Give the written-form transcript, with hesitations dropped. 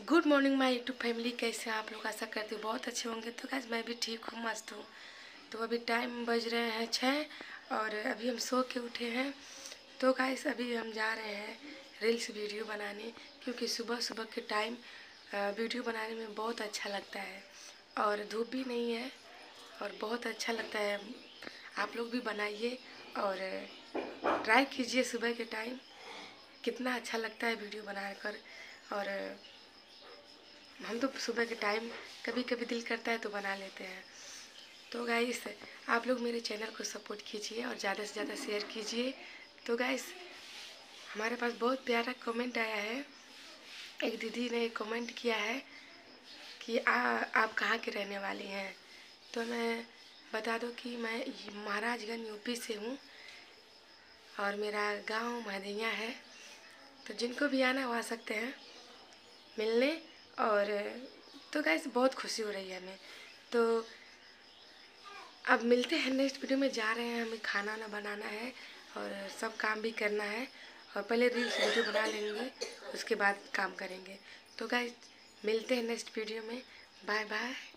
Good morning my YouTube family. कैसे हैं आप लोग? आशा करती हूँ बहुत अच्छे होंगे। तो गाइस मैं भी ठीक हूँ, मस्त हूँ। तो अभी टाइम बज रहे हैं 6 और अभी हम सो के उठे हैं। तो गाइस अभी हम जा रहे हैं रील्स वीडियो बनाने, क्योंकि सुबह सुबह के टाइम वीडियो बनाने में बहुत अच्छा लगता है और धूप भी नहीं है और बहुत अच्छा लगता है। आप लोग भी बनाइए और ट्राई कीजिए सुबह के टाइम, कितना अच्छा लगता है वीडियो बनाकर। और हम तो सुबह के टाइम कभी कभी दिल करता है तो बना लेते हैं। तो गाइस आप लोग मेरे चैनल को सपोर्ट कीजिए और ज़्यादा से ज़्यादा शेयर कीजिए। तो गाइस हमारे पास बहुत प्यारा कमेंट आया है। एक दीदी ने कमेंट किया है कि आप कहाँ के रहने वाली हैं। तो मैं बता दूं कि मैं महाराजगंज यूपी से हूँ और मेरा गांव महदैया है। तो जिनको भी आना वो आ सकते हैं मिलने। और तो गाइस बहुत खुशी हो रही है हमें। तो अब मिलते हैं नेक्स्ट वीडियो में। जा रहे हैं, हमें खाना ना बनाना है और सब काम भी करना है। और पहले रील्स वीडियो बना लेंगे, उसके बाद काम करेंगे। तो गाइस मिलते हैं नेक्स्ट वीडियो में। Bye bye.